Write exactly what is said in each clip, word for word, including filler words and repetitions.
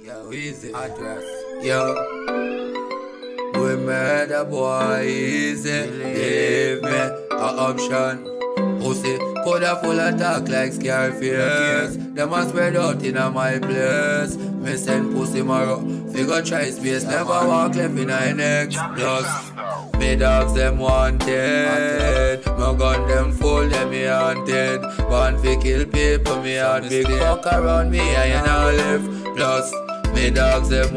Yo, easy address. Yo, we made a boy easy. Give me a option. Pussy coulda full of talk like Scarface. Them a spread out inna my place. Me send pussy marrow. Figure try space. Never walk left inna your next. Plus, me dogs them wanted. My gun them full, them me haunted. Born fi kill people, me heart big. Fuck around me, I ain't all live. Plus, me dogs them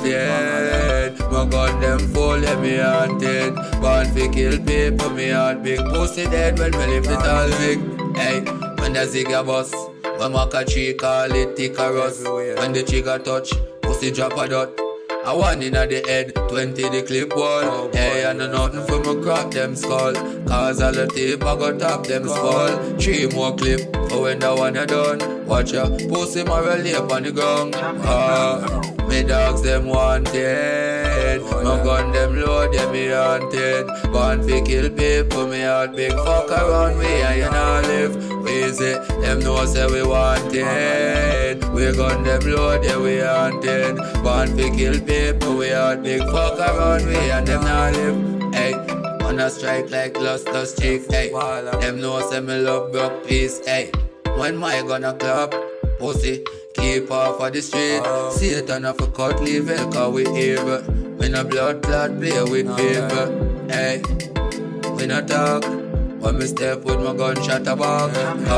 wanted. My gun them full, them me haunted. Born fi kill people, me heart big. Pussy dead when me lift it all big. Hey, when the zigga bust, when Maka tree call it Icarus. When the trigger touch, pussy drop a dot. I one inna the head, twenty the clip wall. Hey, I know nothing for me crack them skull. Cause all the tape I go top them skull. Three more clip, for when the one you done. Watch ya, pussy my lay up on the ground. Ah, me dogs them wanted. My gun them load, them me haunted. Born fi kill people, me heart big. Fuck around me and you not live. Easy, them know say we wanted. We gun them load, yeah we haunted. Born fi kill people, we heart big. Fuck around me and them not live. Hey, on a strike like Luster's chief. Hey, them know say me love broke peace. Hey, when my gonna clap, pussy keep off of the street. Satan off a cut leave it, cause we evil. We no blood clot play with people. Hey, we no talk. When me step with my gunshot a back.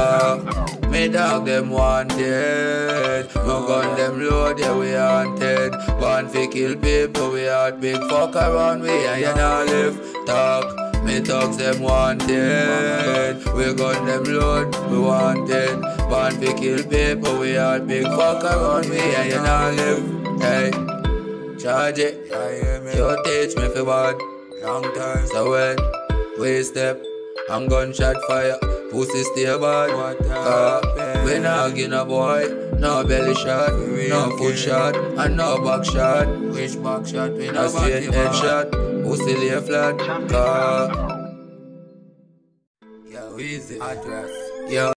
uh, Me dog them wanted. My gun them load, yeah we haunted. Born fi kill people, we heart big. Fuck around me and you not live. Talk, me dogs them wanted. We gun them load, we wanted. Born fi kill people, we heart big. Fuck around me and you not live. Hey, charge it. You teach me fi bad. Long time. So when we step, I'm gunshot fire, pussy stay bad. uh, We not give no boy, no belly shot, no foot shot, and no back shot. Which back shot? We no straight head shot, pussy lay flat. uh, Yo, easy address. Yo.